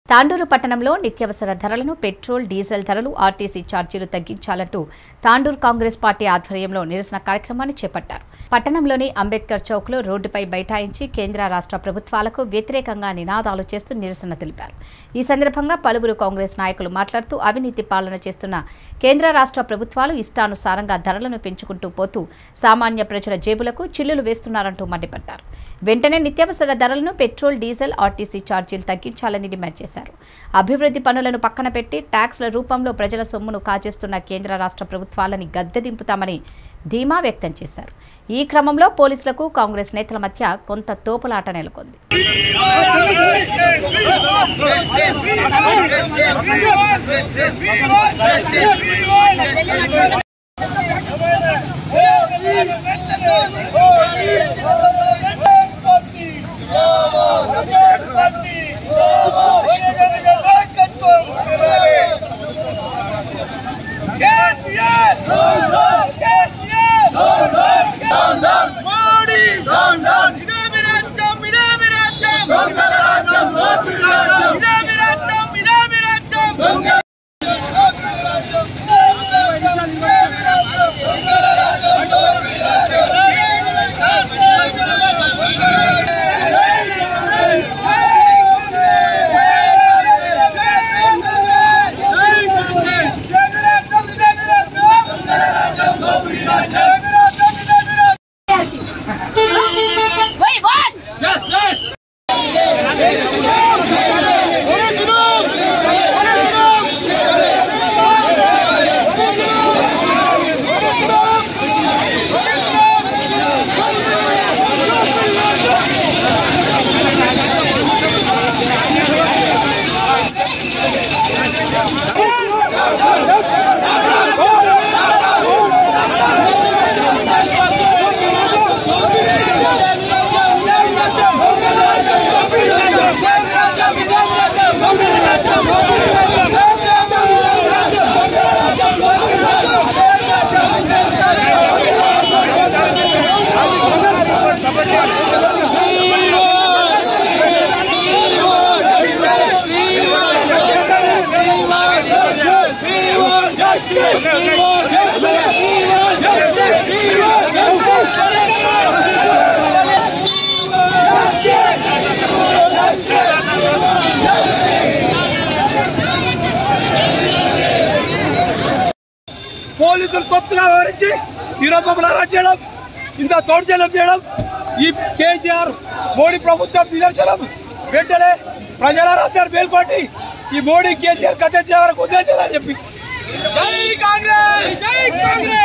తాండూరు పట్టణంలో నిత్యావసర ధరలను పెట్రోల్ డీజిల్ ధరలు ఆర్టీసీ ఛార్జీలు తగ్గించాలంటూ తాండూరు కాంగ్రెస్ పార్టీ ఆధ్వర్యంలో నిరసన కార్యక్రమాన్ని చేపట్టారు. పట్టణంలోని అంబేద్కర్ చౌక్లో రోడ్డుపై బైఠాయించి కేంద్ర రాష్ట్ర ప్రభుత్వాలకు వ్యతిరేకంగా నినాదాలు చేస్తూ నిరసన తెలిపారు. ఈ సందర్భంగా పలువురు కాంగ్రెస్ నాయకులు మాట్లాడుతూ అవినీతి పాలన చేస్తున్న కేంద్ర రాష్ట్ర ప్రభుత్వాలు ఇష్టానుసారంగా ధరలను పెంచుకుంటూ పోతూ సామాన్య ప్రజల జేబులకు చిల్లులు వేస్తున్నారంటూ మండిపడ్డారు. వెంటనే నిత్యావసర ధరలను పెట్రోల్ డీజిల్ ఆర్టీసీ ఛార్జీలు తగ్గించాలని డిమాండ్ చేశారు. అభివృద్ధి పనులను పక్కన పెట్టి ట్యాక్స్ల రూపంలో ప్రజల సొమ్మును కాజేస్తున్న కేంద్ర రాష్ట్ర ప్రభుత్వాలని గద్దెదింపుతామని ధీమా వ్యక్తం చేశారు. ఈ క్రమంలో పోలీసులకు కాంగ్రెస్ నేతల మధ్య కొంత తోపులాట నెలకొంది. పోలీసులు కొత్తగా వివరించి ఈరోజు మమ్మల్ని చేయడం, ఇంత దౌర్జన్యం చేయడం ఈ కేసీఆర్ మోడీ ప్రభుత్వం నిదర్శనం. వెంటనే ప్రజలందరూ మేల్కొట్టి ఈ మోడీ కేసీఆర్ కథ వరకు వదిలేదని చెప్పి జై కాంగ్రెస్.